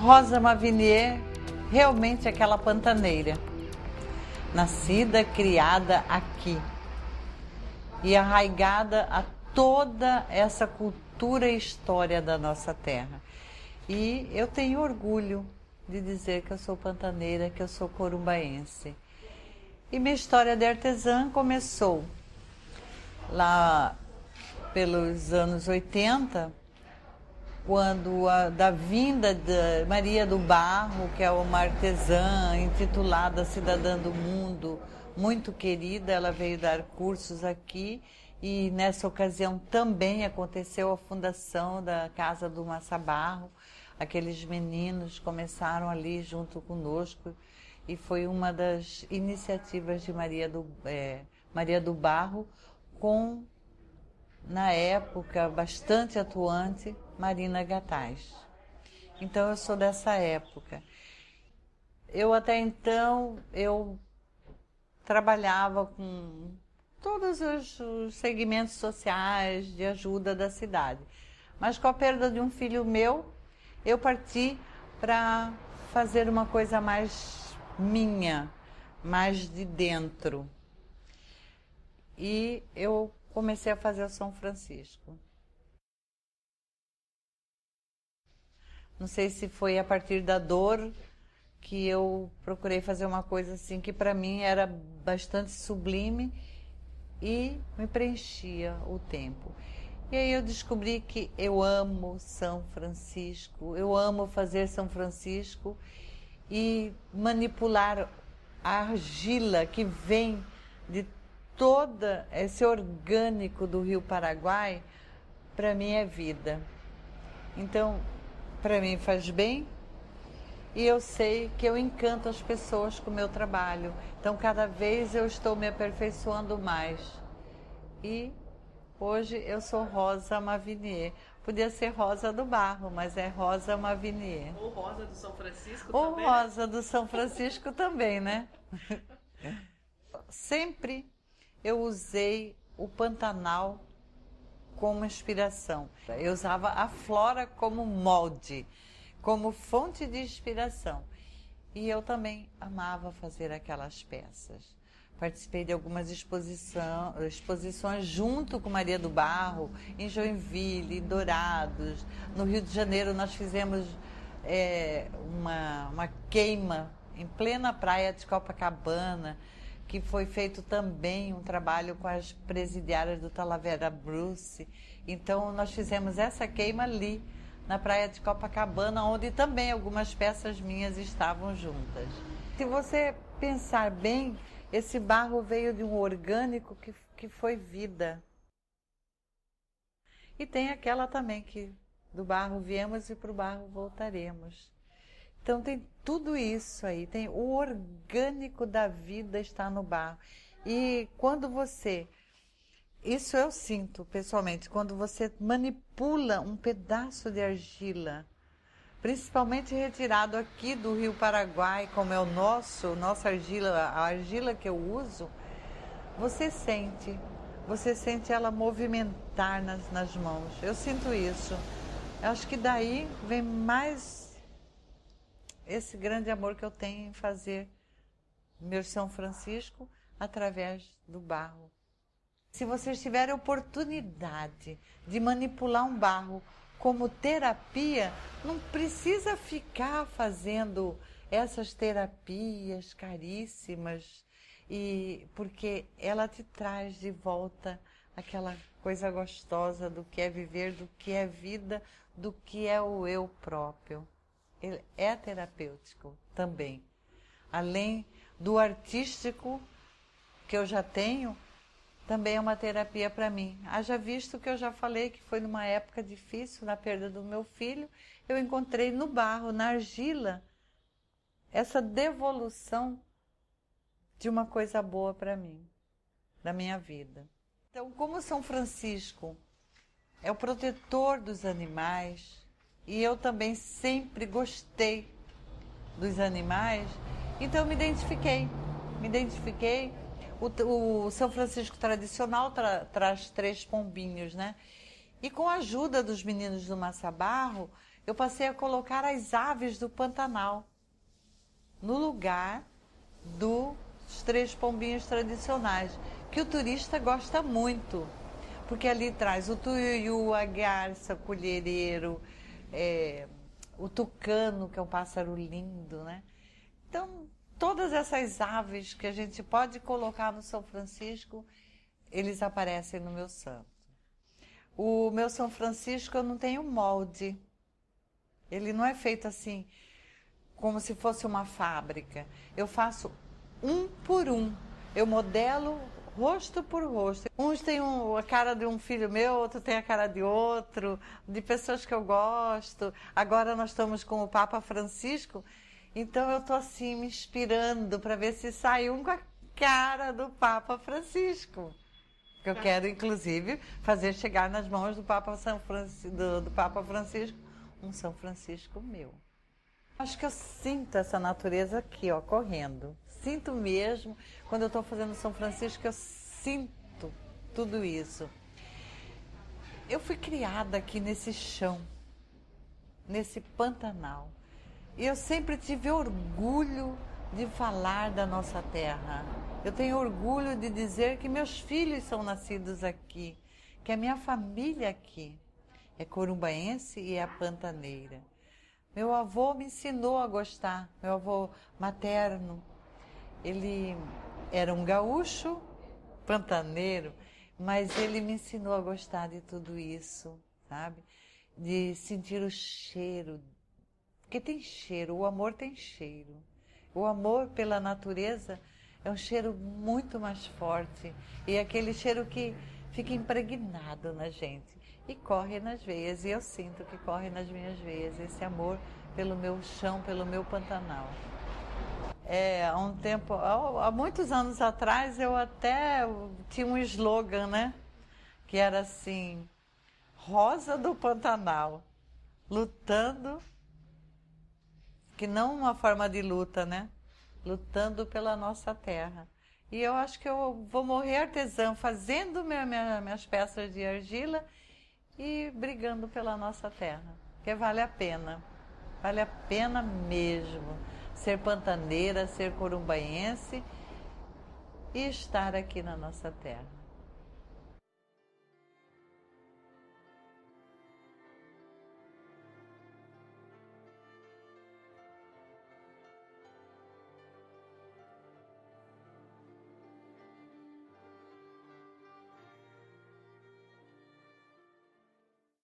Rosa Mavinier realmente é aquela pantaneira, nascida, criada aqui e arraigada a toda essa cultura e história da nossa terra. E eu tenho orgulho de dizer que eu sou pantaneira, que eu sou corumbaense. E minha história de artesã começou lá pelos anos 80, quando da vinda de Maria do Barro, que é uma artesã intitulada Cidadã do Mundo, muito querida, ela veio dar cursos aqui e nessa ocasião também aconteceu a fundação da Casa do Massa Barro. Aqueles meninos começaram ali junto conosco e foi uma das iniciativas de Maria do Barro com, na época, bastante atuante, Marina Gataz. Então eu sou dessa época. Eu até então, eu trabalhava com todos os segmentos sociais de ajuda da cidade. Mas com a perda de um filho meu, eu parti para fazer uma coisa mais minha, mais de dentro. E eu comecei a fazer o São Francisco. Não sei se foi a partir da dor que eu procurei fazer uma coisa assim que para mim era bastante sublime e me preenchia o tempo. E aí eu descobri que eu amo São Francisco, eu amo fazer São Francisco e manipular a argila que vem de todo esse orgânico do Rio Paraguai, para mim é vida. Então, para mim faz bem e eu sei que eu encanto as pessoas com o meu trabalho. Então, cada vez eu estou me aperfeiçoando mais. E hoje eu sou Rosa Mavinier. Podia ser Rosa do Barro, mas é Rosa Mavinier. Ou Rosa do São Francisco Ou também. Ou Rosa do São Francisco também, né? Sempre eu usei o Pantanal como inspiração. Eu usava a flora como molde, como fonte de inspiração. E eu também amava fazer aquelas peças. Participei de algumas exposições junto com Maria do Barro, em Joinville, em Dourados. No Rio de Janeiro nós fizemos uma queima em plena praia de Copacabana, que foi feito também um trabalho com as presidiárias do Talavera Bruce. Então nós fizemos essa queima ali, na praia de Copacabana, onde também algumas peças minhas estavam juntas. Se você pensar bem, esse barro veio de um orgânico que foi vida. E tem aquela também que do barro viemos e para o barro voltaremos. Então tem tudo isso aí, tem o orgânico da vida está no barro. E quando isso eu sinto pessoalmente, quando você manipula um pedaço de argila, principalmente retirado aqui do Rio Paraguai, como é nossa argila, a argila que eu uso, você sente ela movimentar nas mãos. Eu sinto isso. Eu acho que daí vem mais esse grande amor que eu tenho em fazer meu São Francisco através do barro. Se vocês tiverem oportunidade de manipular um barro como terapia, não precisa ficar fazendo essas terapias caríssimas, porque ela te traz de volta aquela coisa gostosa do que é viver, do que é vida, do que é o eu próprio. Ele é terapêutico também. Além do artístico que eu já tenho, também é uma terapia para mim. Haja visto que eu já falei que foi numa época difícil, na perda do meu filho, eu encontrei no barro, na argila, essa devolução de uma coisa boa para mim, da minha vida. Então, como São Francisco é o protetor dos animais, e eu também sempre gostei dos animais, então me identifiquei. O São Francisco tradicional traz 3 pombinhos, né? E com a ajuda dos meninos do Massa Barro, eu passei a colocar as aves do Pantanal no lugar dos três pombinhos tradicionais, que o turista gosta muito, porque ali traz o tuiuiu, a garça, o colhereiro, o tucano, que é um pássaro lindo, né? Então, todas essas aves que a gente pode colocar no São Francisco, eles aparecem no meu santo. O meu São Francisco eu não tenho molde. Ele não é feito assim, como se fosse uma fábrica. Eu faço um por um. Eu modelo rosto por rosto. Uns têm a cara de um filho meu, outro tem a cara de outro, de pessoas que eu gosto. Agora nós estamos com o Papa Francisco, então eu estou assim me inspirando para ver se sai um com a cara do Papa Francisco. Eu quero, inclusive, fazer chegar nas mãos do Papa Francisco um São Francisco meu. Acho que eu sinto essa natureza aqui, ó, correndo. Sinto mesmo, quando eu estou fazendo São Francisco, eu sinto tudo isso. Eu fui criada aqui nesse chão, nesse Pantanal. E eu sempre tive orgulho de falar da nossa terra. Eu tenho orgulho de dizer que meus filhos são nascidos aqui, que a minha família aqui é corumbaense e é pantaneira. Meu avô me ensinou a gostar, meu avô materno. Ele era um gaúcho pantaneiro, mas ele me ensinou a gostar de tudo isso, sabe? De sentir o cheiro, porque tem cheiro, o amor tem cheiro. O amor pela natureza é um cheiro muito mais forte e é aquele cheiro que fica impregnado na gente e corre nas veias, e eu sinto que corre nas minhas veias esse amor pelo meu chão, pelo meu Pantanal. Há um tempo, há muitos anos atrás, eu até tinha um slogan, né? Que era assim, Rosa do Pantanal, lutando, que não uma forma de luta, né? Lutando pela nossa terra. E eu acho que eu vou morrer artesã, fazendo minhas peças de argila e brigando pela nossa terra, porque vale a pena mesmo ser pantaneira, ser corumbaense e estar aqui na nossa terra.